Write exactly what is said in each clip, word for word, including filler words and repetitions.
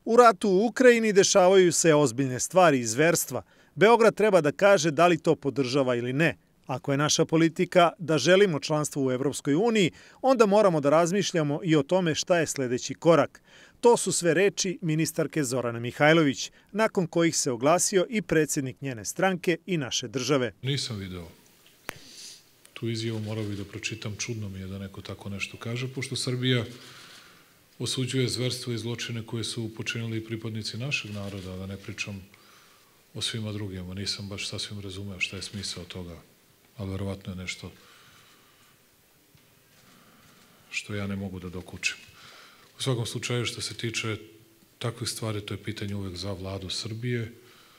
U ratu u Ukrajini dešavaju se ozbiljne stvari i zverstva. Beograd treba da kaže da li to podržava ili ne. Ako je naša politika da želimo članstvo u Evropskoj uniji, onda moramo da razmišljamo i o tome šta je sledeći korak. To su sve reči ministarke Zorane Mihajlović, nakon kojih se oglasio i predsjednik njene stranke i naše države. Nisam video tu izjavu, morao bih da pročitam, čudno mi je da neko tako nešto kaže, pošto Srbija osuđuje zverstvo i zločine koje su počinili pripadnici našeg naroda, da ne pričam o svima drugima. Nisam baš sasvim razumeo šta je smisao toga, ali verovatno je nešto što ja ne mogu da dokučim. U svakom slučaju, što se tiče takvih stvari, to je pitanje uvek za vladu Srbije,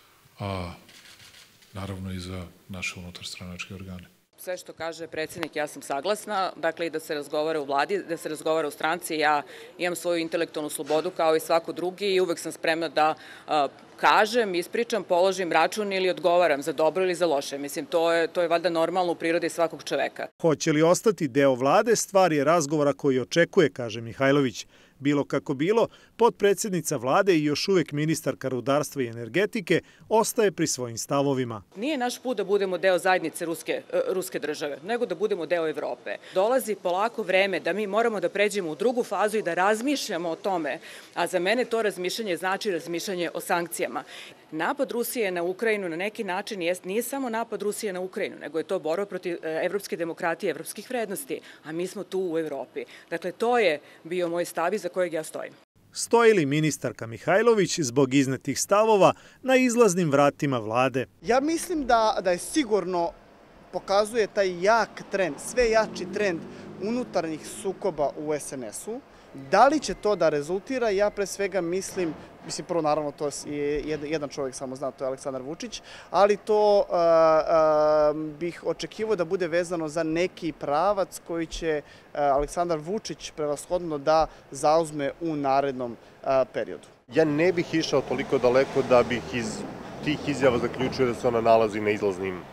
a naravno i za naše unutarstranačke organe. Sve što kaže predsjednik, ja sam saglasna, dakle i da se razgovara u vladi, da se razgovara u stranci. Ja imam svoju intelektualnu slobodu kao i svako drugi i uvek sam spremna da a, kažem, ispričam, položim račun ili odgovaram za dobro ili za loše. Mislim, to je, to je valjda normalno u prirodi svakog čoveka. Hoće li ostati deo vlade, stvar je razgovora koji očekuje, kaže Mihajlović. Bilo kako bilo, potpredsjednica vlade i još uvek ministarka rudarstva i energetike ostaje pri svojim stavovima. Nije naš put da budemo deo zajednice ruske, ruske države, nego da budemo deo Evrope. Dolazi polako vreme da mi moramo da pređemo u drugu fazu i da razmišljamo o tome, a za mene to razmišljanje znači razmišljanje o sankcijama. Napad Rusije na Ukrajinu na neki način nije samo napad Rusije na Ukrajinu, nego je to borba protiv evropske demokratije, evropskih vrednosti, a mi smo tu u Evropi. Dakle, to je bio moj stav iza kojeg ja stojim. Stoji li ministarka Mihajlović zbog iznetih stavova na izlaznim vratima vlade? Ja mislim da, da je sigurno pokazuje taj jak trend, sve jači trend unutarnjih sukoba u es en esu. Da li će to da rezultira? Ja pre svega mislim, mislim prvo naravno to je jedan čovjek samo zna, to je Aleksandar Vučić, ali to uh, uh, bih očekivao da bude vezano za neki pravac koji će uh, Aleksandar Vučić prevashodno da zauzme u narednom uh, periodu. Ja ne bih išao toliko daleko da bih iz tih izjava zaključio da se ona nalazi na izlaznim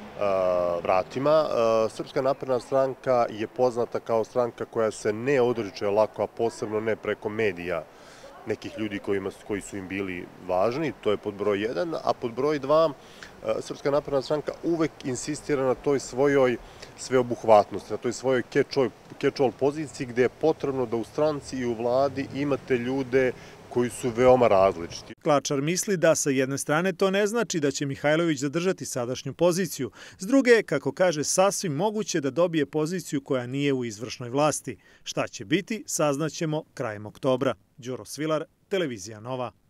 vratima. Srpska napredna stranka je poznata kao stranka koja se ne odriče lako, a posebno ne preko medija nekih ljudi kojima, koji su im bili važni, to je pod broj jedan, a pod broj dva Srpska napredna stranka uvek insistira na toj svojoj sveobuhvatnosti, na toj svojoj catch-all poziciji gde je potrebno da u stranci i u vladi imate ljude koji su veoma različiti. Klačar misli da sa jedne strane to ne znači da će Mihajlović zadržati sadašnju poziciju. S druge, kako kaže, sasvim moguće da dobije poziciju koja nije u izvršnoj vlasti. Šta će biti, saznaćemo krajem oktobra. Đuro Svilar, Televizija Nova.